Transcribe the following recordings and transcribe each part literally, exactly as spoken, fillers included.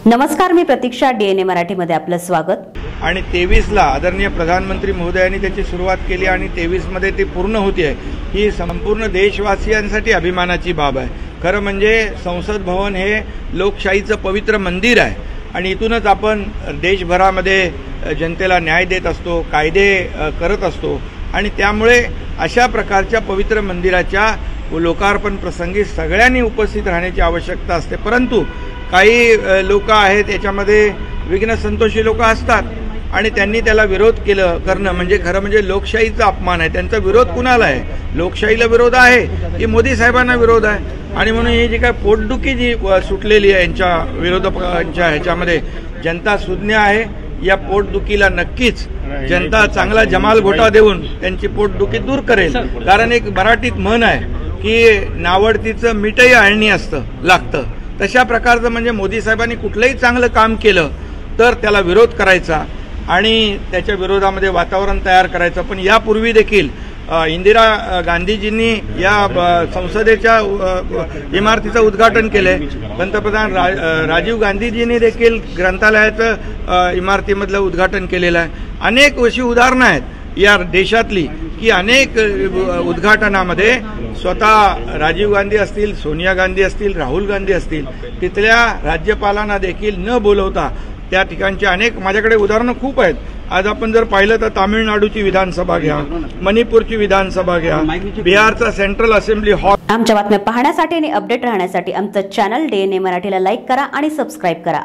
नमस्कार, मी प्रतीक्षा. डीएनए मराठीमध्ये आपलं स्वागत. आणि तेवीस ला आदरणीय प्रधानमंत्री महोदयांनी त्याची सुरुवात केली आणि तेवीस मध्ये ते पूर्ण होती आहे. ही संपूर्ण देशवासियांसाठी अभिमानाची बाब आहे. खरं म्हणजे संसद भवन हे लोकशाहीचं पवित्र मंदिर आहे आणि इथूनच आपण देशभरामध्ये जनतेला न्याय देत असतो, कायदे करत असतो आणि त्यामुळे अशा प्रकारच्या पवित्र मंदिराच्या लोकार्पण प्रसंगी सगळ्यांनी उपस्थित राहण्याची आवश्यकता असते. परंतु काही लोक आहेत याच्यामध्ये विघ्न संतोषी लोक असतात आणि त्यांनी त्याला विरोध केलं करणं म्हणजे खरं म्हणजे लोकशाहीचा अपमान आहे. त्यांचा विरोध कुणाला आहे? लोकशाहीला विरोध आहे की मोदी साहेबांना विरोध आहे? आणि म्हणून ही जी काय पोटदुखी जी सुटलेली आहे यांच्या विरोधकांच्या ह्याच्यामध्ये, जनता सुज्ञ आहे. या पोटदुखीला नक्कीच जनता चांगला जमाल घोटा देऊन त्यांची पोटदुखी दूर करेल. कारण एक मराठीत म्हण आहे की नावडतीचं मीठही आळणी असतं लागतं. तशा प्रकारचं म्हणजे मोदी साहेबांनी कुठलंही चांगलं काम केलं तर त्याला विरोध करायचा आणि त्याच्या विरोधामध्ये वातावरण तयार करायचं. पण यापूर्वी देखील इंदिरा गांधीजींनी या संसदेच्या इमारतीचं उद्घाटन केलंय. पंतप्रधान राजीव गांधीजींनी देखील ग्रंथालयाचं इमारतीमधलं उद्घाटन केलेलं आहे. अनेक अशी उदाहरणं आहेत या देशातली की अनेक उद्घाटनामध्ये स्वतः राजीव गांधी असतील, सोनिया गांधी असतील, राहुल गांधी असतील, तिथल्या राज्यपालांना देखील न बोलवता त्या ठिकाणचे अनेक माझ्याकडे उदाहरणं खूप आहेत. आज आपण जर पाहिलं तर तामिळनाडूची विधानसभा घ्या, मणिपूरची विधानसभा घ्या, बिहारचा सेंट्रल असेंब्ली हॉल. आमच्या बातम्या पाहण्यासाठी आणि अपडेट राहण्यासाठी आमचं चॅनल डीएनए मराठीला लाईक करा आणि सबस्क्राईब करा.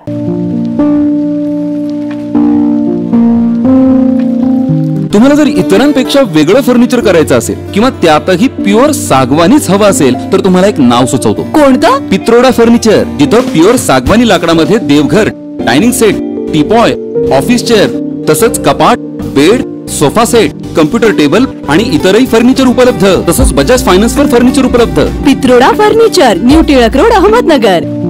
तुम्हाला जर इतरांपेक्षा वेगळं फर्निचर करायचं असेल किंवा त्यातही प्युअर सागवानीच हवा असेल तर तुम्हाला एक नाव सुचवतो. कोणतं? पित्रोडा फर्निचर, जिथं प्युअर सागवानी लाकडामध्ये देवघर, dining set, teapoy, office chair, तसंच कपाट, bed, sofa set, computer table आणि इतरही फर्निचर उपलब्ध. तसंच बजाज फायनान्स वर फर्निचर उपलब्ध. Pitroda furniture, new Tilak road, Ahmednagar.